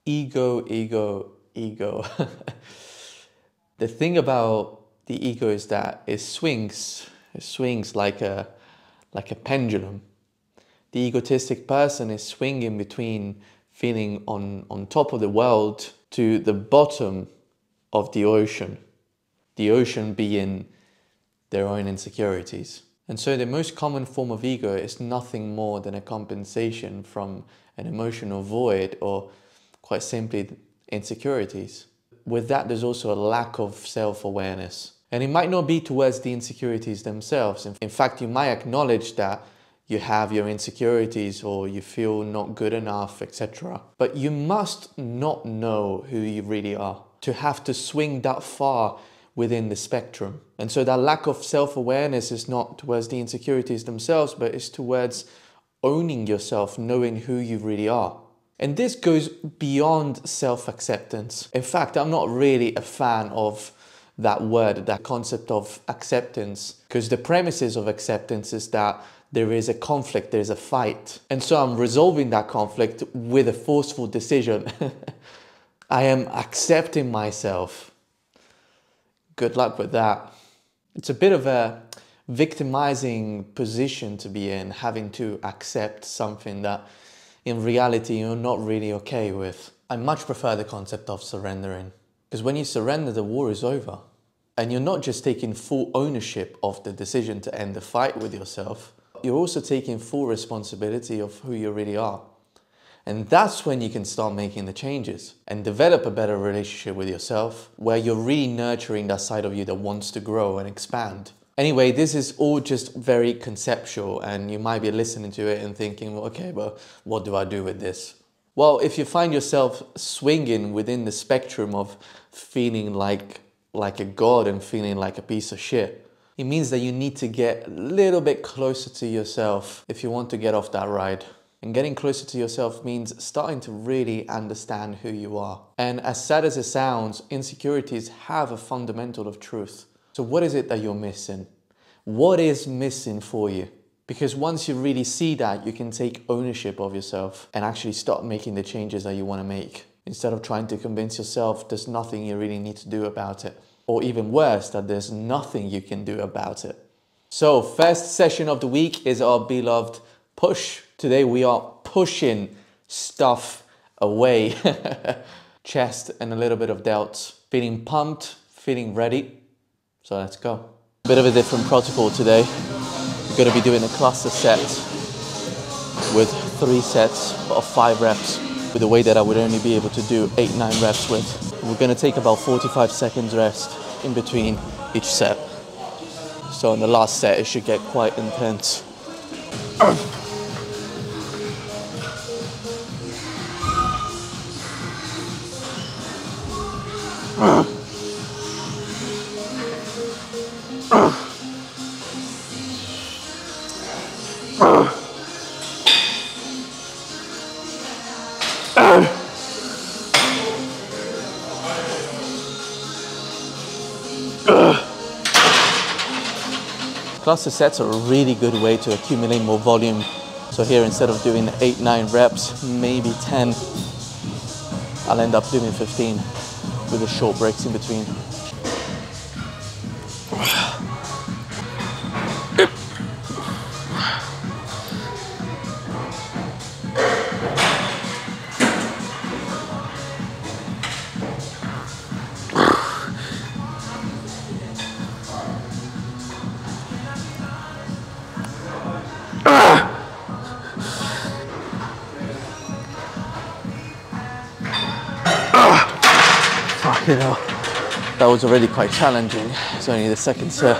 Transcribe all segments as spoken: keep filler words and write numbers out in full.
Ego, ego, ego. The thing about the ego is that it swings. It swings like a, like a pendulum. The egotistic person is swinging between feeling on, on top of the world to the bottom of the ocean. The ocean being their own insecurities. And so the most common form of ego is nothing more than a compensation from an emotional void, or quite simply insecurities. With that, there's also a lack of self-awareness. And it might not be towards the insecurities themselves. In fact, you might acknowledge that you have your insecurities or you feel not good enough, et cetera. But you must not know who you really are to have to swing that far within the spectrum. And so that lack of self-awareness is not towards the insecurities themselves, but it's towards owning yourself, knowing who you really are. And this goes beyond self-acceptance. In fact, I'm not really a fan of that word, that concept of acceptance, because the premises of acceptance is that there is a conflict, there's a fight. And so I'm resolving that conflict with a forceful decision. I am accepting myself. Good luck with that. It's a bit of a victimizing position to be in, having to accept something that in reality you're not really okay with. I much prefer the concept of surrendering, because when you surrender, the war is over. And you're not just taking full ownership of the decision to end the fight with yourself, you're also taking full responsibility of who you really are. And that's when you can start making the changes and develop a better relationship with yourself, where you're really nurturing that side of you that wants to grow and expand. Anyway, this is all just very conceptual, and you might be listening to it and thinking, well, okay, but what do I do with this? Well, if you find yourself swinging within the spectrum of feeling like, like a god and feeling like a piece of shit, it means that you need to get a little bit closer to yourself if you want to get off that ride. And getting closer to yourself means starting to really understand who you are. And as sad as it sounds, insecurities have a fundamental of truth. So what is it that you're missing? What is missing for you? Because once you really see that, you can take ownership of yourself and actually start making the changes that you want to make, instead of trying to convince yourself there's nothing you really need to do about it. Or even worse, that there's nothing you can do about it. So first session of the week is our beloved push. Today we are pushing stuff away. Chest and a little bit of delts. Feeling pumped, feeling ready. So let's go. A bit of a different protocol today. We're going to be doing a cluster set with three sets of five reps, with a way that I would only be able to do eight, nine reps with. We're going to take about forty-five seconds rest in between each set. So in the last set, it should get quite intense. Cluster sets are a really good way to accumulate more volume. So here, instead of doing eight, nine reps, maybe ten, I'll end up doing fifteen with the short breaks in between. You know, that was already quite challenging. It's only the second set.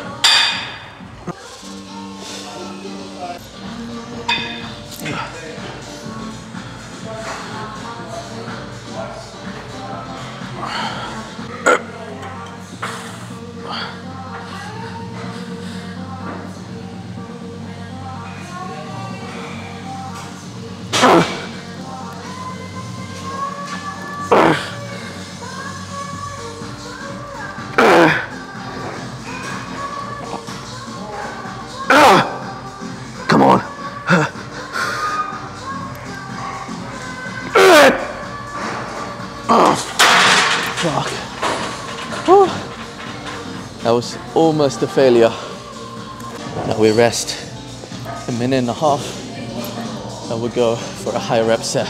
Fuck. Whew. That was almost a failure. Now we rest a minute and a half and we'll go for a high rep set.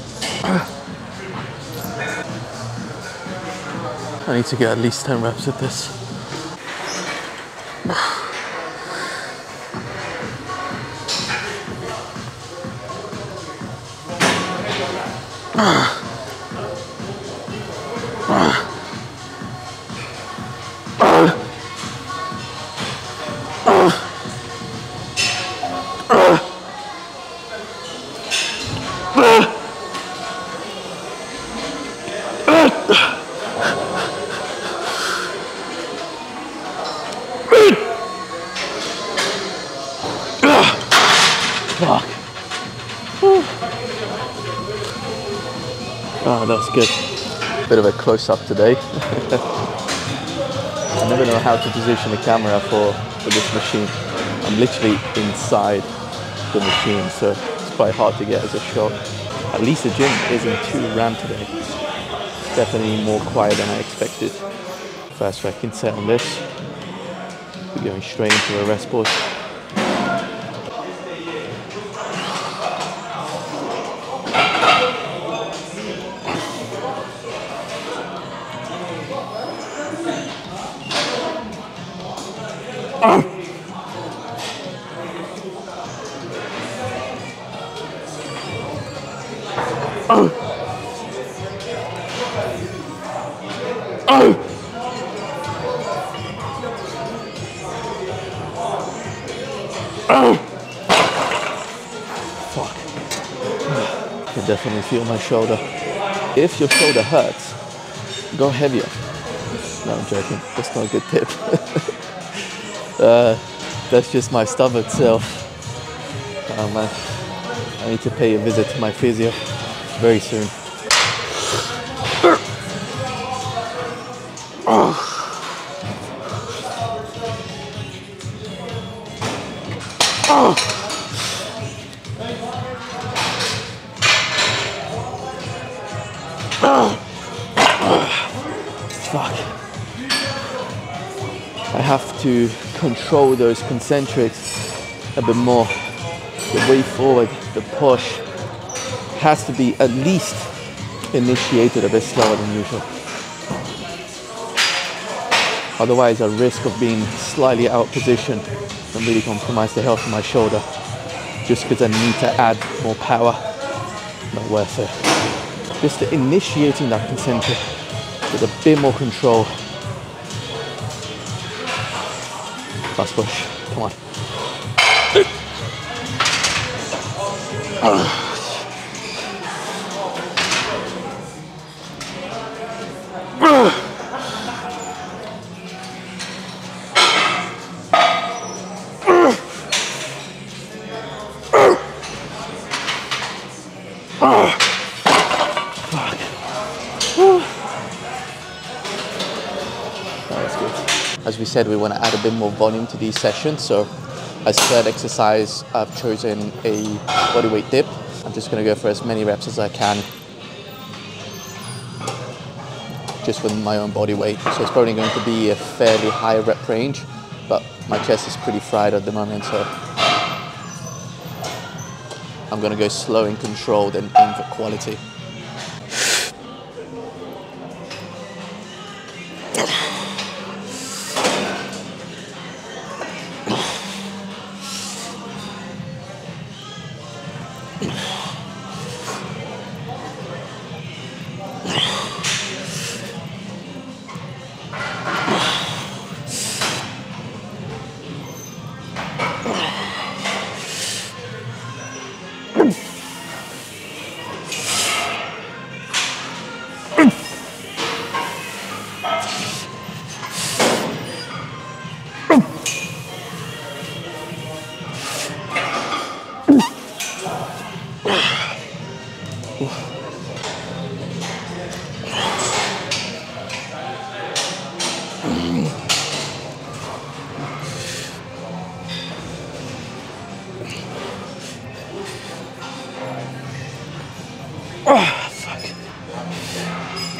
I need to get at least ten reps at this. Fuck. Oh, that's good. Bit of a close-up today. I never know how to position the camera for, for this machine. I'm literally inside the machine, so it's quite hard to get as a shot. At least the gym isn't too rammed today. It's definitely more quiet than I expected. First racking set on this. We're going straight into a rest pause. Oh. Oh. Oh. Fuck. I can definitely feel my shoulder. If your shoulder hurts, go heavier. No, I'm joking. That's not a good tip. uh, that's just my stubborn self. Oh man. I need to pay a visit to my physio very soon. Oh. Oh. Oh. Fuck. I have to control those concentrics a bit more. The way forward, the push has to be at least initiated a bit slower than usual. Otherwise, I risk of being slightly out of position and really compromise the health of my shoulder just because I need to add more power. Not worth it. Just initiating that concentric with a bit more control. Last push. Come on. Uh. As we said, we want to add a bit more volume to these sessions. So as third exercise, I've chosen a bodyweight dip. I'm just going to go for as many reps as I can, just with my own body weight. So it's probably going to be a fairly high rep range, but my chest is pretty fried at the moment, so I'm going to go slow and controlled and aim for quality. Oh, fuck.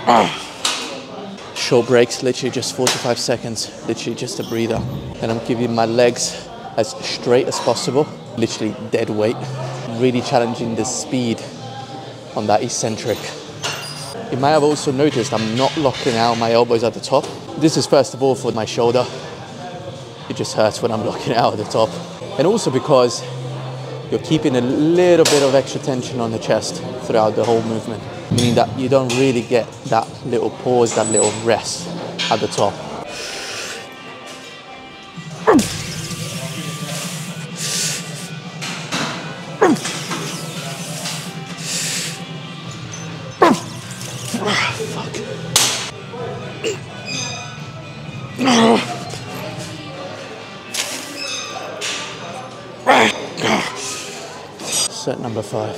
Short breaks, literally just forty-five seconds, literally just a breather. And I'm keeping my legs as straight as possible, literally dead weight. Really challenging the speed on that eccentric. You might have also noticed I'm not locking out my elbows at the top. This is first of all for my shoulder. It just hurts when I'm locking out at the top. And also because you're keeping a little bit of extra tension on the chest throughout the whole movement, meaning that you don't really get that little pause, that little rest at the top. Set number five.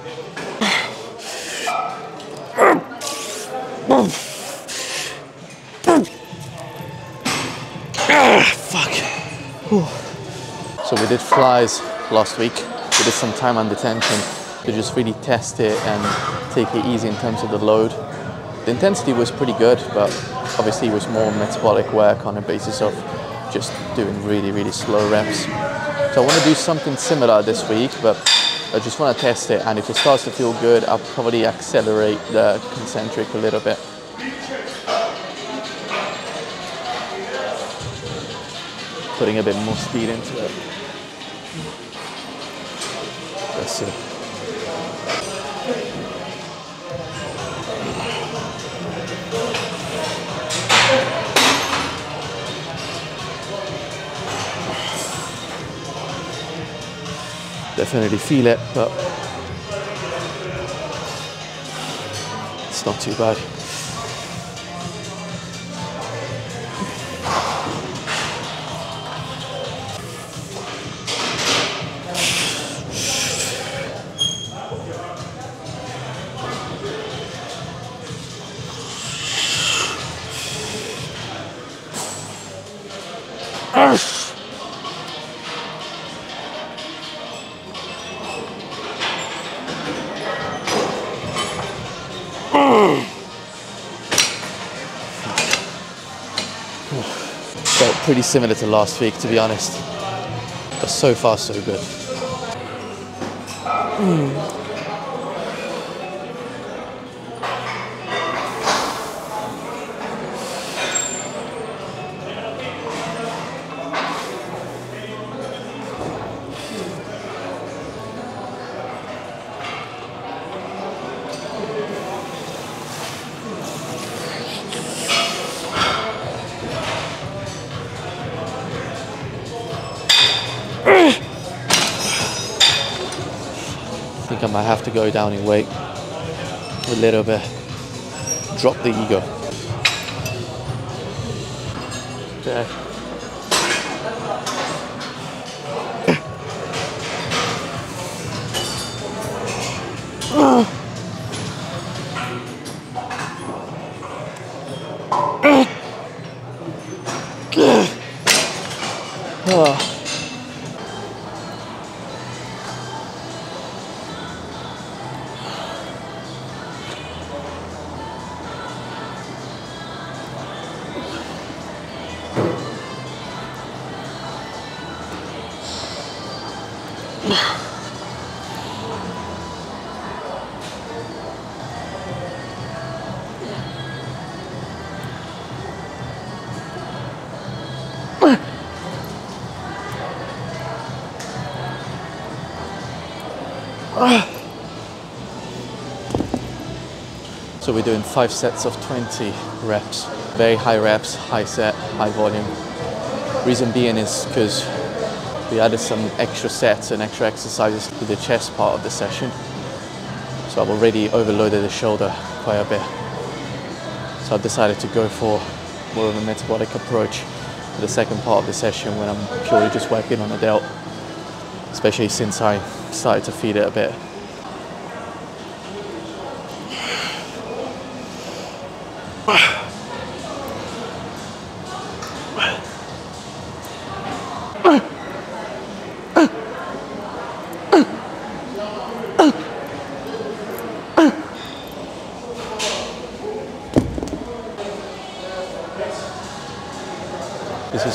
Fuck. So we did flies last week. We did some time under tension to just really test it and take it easy in terms of the load. The intensity was pretty good, but obviously it was more metabolic work on a basis of just doing really, really slow reps. So I want to do something similar this week, but I just want to test it, and if it starts to feel good, I'll probably accelerate the concentric a little bit. Putting a bit more speed into it. Let's see. Definitely feel it, but it's not too bad. Felt pretty similar to last week, to be honest, but so far so good. Mm. I think I might have to go down in weight a little bit, drop the ego. Okay. Oh. So we're doing five sets of twenty reps. Very high reps, high set, high volume. Reason being is because we added some extra sets and extra exercises to the chest part of the session. So I've already overloaded the shoulder quite a bit. So I've decided to go for more of a metabolic approach for the second part of the session when I'm purely just working on the delt, especially since I started to feed it a bit.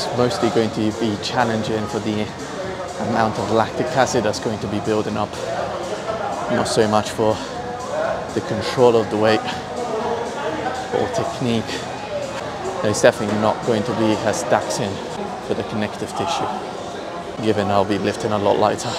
is mostly going to be challenging for the amount of lactic acid that's going to be building up, not so much for the control of the weight or technique. It's definitely not going to be as taxing for the connective tissue, given I'll be lifting a lot lighter.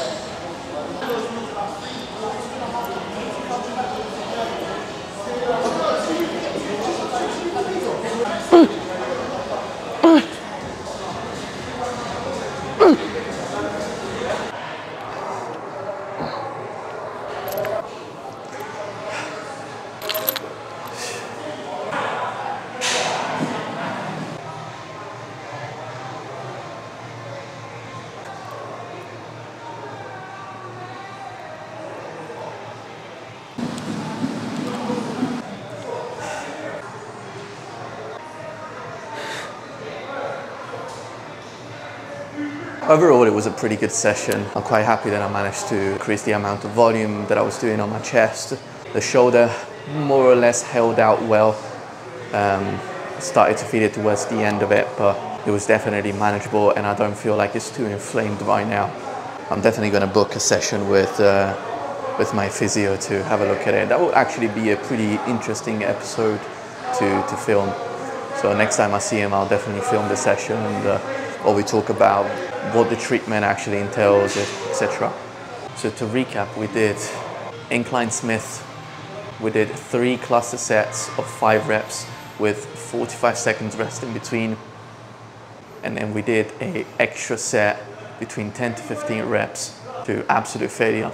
Overall, it was a pretty good session. I'm quite happy that I managed to increase the amount of volume that I was doing on my chest. The shoulder more or less held out well. Um, started to feel it towards the end of it, but it was definitely manageable, and I don't feel like it's too inflamed right now. I'm definitely going to book a session with, uh, with my physio to have a look at it. That will actually be a pretty interesting episode to, to film. So next time I see him, I'll definitely film the session, and uh, or we talk about what the treatment actually entails, et cetera. So to recap, we did incline Smith. We did three cluster sets of five reps with forty-five seconds rest in between. And then we did an extra set between ten to fifteen reps to absolute failure.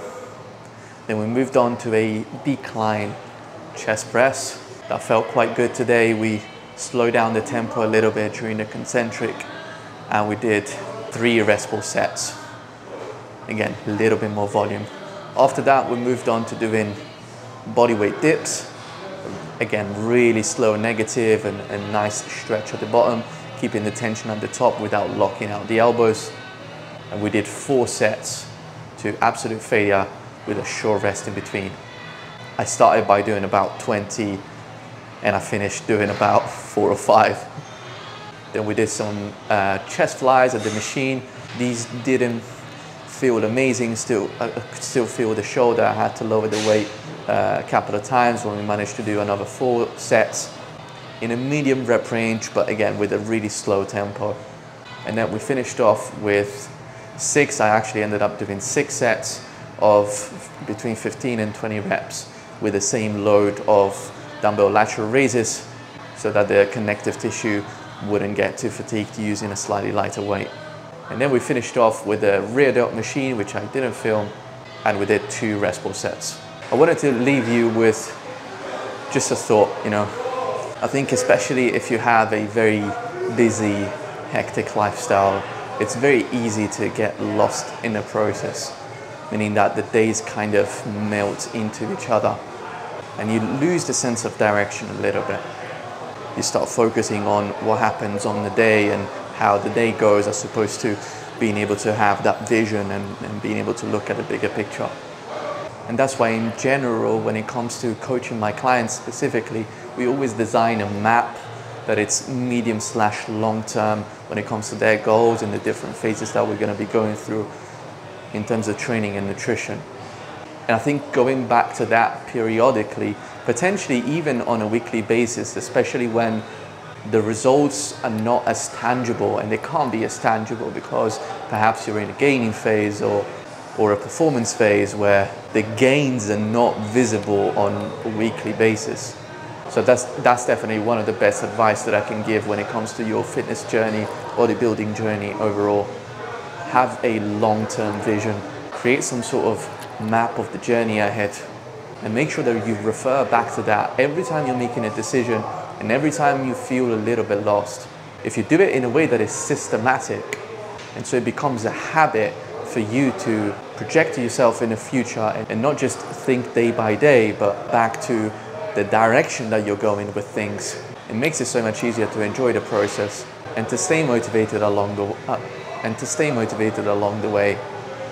Then we moved on to a decline chest press. That felt quite good today. We slowed down the tempo a little bit during the concentric, and we did three restful sets. Again, a little bit more volume. After that, we moved on to doing bodyweight dips. Again, really slow negative and a nice stretch at the bottom, keeping the tension at the top without locking out the elbows. And we did four sets to absolute failure with a short rest in between. I started by doing about twenty, and I finished doing about four or five. Then we did some uh, chest flies at the machine. These didn't feel amazing, still, I could still feel the shoulder. I had to lower the weight uh, a couple of times when we managed to do another four sets in a medium rep range, but again, with a really slow tempo. And then we finished off with six. I actually ended up doing six sets of between fifteen and twenty reps with the same load of dumbbell lateral raises, so that the connective tissue wouldn't get too fatigued using a slightly lighter weight. And then we finished off with a rear delt machine, which I didn't film, and we did two restful sets. I wanted to leave you with just a thought, you know. I think especially if you have a very busy, hectic lifestyle, it's very easy to get lost in the process, meaning that the days kind of melt into each other and you lose the sense of direction a little bit. You start focusing on what happens on the day and how the day goes, as opposed to being able to have that vision and, and being able to look at the bigger picture. And that's why in general, when it comes to coaching my clients specifically, we always design a map that it's medium slash long term when it comes to their goals and the different phases that we're going to be going through in terms of training and nutrition. And I think going back to that periodically, potentially even on a weekly basis, especially when the results are not as tangible, and they can't be as tangible because perhaps you're in a gaining phase or, or a performance phase where the gains are not visible on a weekly basis. So that's, that's definitely one of the best advice that I can give when it comes to your fitness journey, bodybuilding journey overall. Have a long-term vision, create some sort of map of the journey ahead, and make sure that you refer back to that every time you're making a decision and every time you feel a little bit lost. If you do it in a way that is systematic, and so it becomes a habit for you to project to yourself in the future and not just think day by day, but back to the direction that you're going with things, it makes it so much easier to enjoy the process and to stay motivated along the uh, and to stay motivated along the way.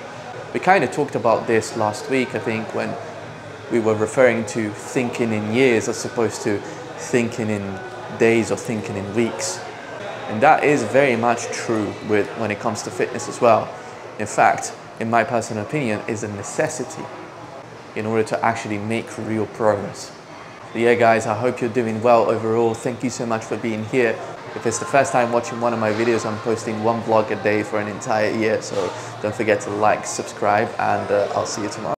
We kind of talked about this last week, I think, when we were referring to thinking in years as opposed to thinking in days or thinking in weeks. And that is very much true with when it comes to fitness as well. In fact, in my personal opinion, is a necessity in order to actually make real progress. So yeah guys, I hope you're doing well overall. Thank you so much for being here. If it's the first time watching one of my videos, I'm posting one vlog a day for an entire year, so don't forget to like, subscribe, and uh, I'll see you tomorrow.